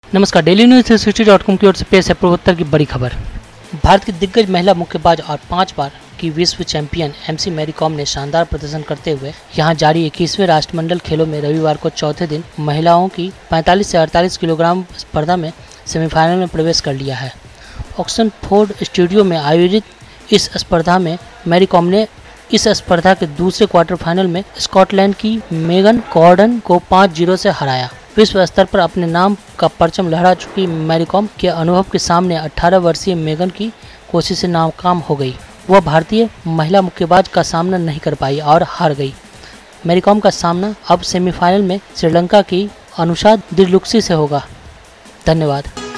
नमस्कार, daily news 360.com की ओर से पेश है पूर्वोत्तर की बड़ी खबर। भारत की दिग्गज महिला मुक्केबाज और 5 बार की विश्व चैंपियन एमसी मैरी कॉम ने शानदार प्रदर्शन करते हुए यहां जारी 21वें राष्ट्रमंडल खेलों में रविवार को चौथे दिन महिलाओं की 45 से 48 किलोग्राम स्पर्धा में सेमीफाइनल में प्रवेश कर लिया है। ऑक्सफोर्ड स्टूडियो में आयोजित इस स्पर्धा में मैरी कॉम ने इस स्पर्धा के दूसरे क्वार्टर फाइनल में स्कॉटलैंड की मेगन गॉर्डन को 5-0 से हराया। विश्व स्तर पर अपने नाम का परचम लहरा चुकी मैरी कॉम के अनुभव के सामने 18 वर्षीय मेगन की कोशिशें नाकाम हो गई। वह भारतीय महिला मुक्केबाज का सामना नहीं कर पाई और हार गई। मैरी कॉम का सामना अब सेमीफाइनल में श्रीलंका की अनुषा दिलुक्सी से होगा। धन्यवाद।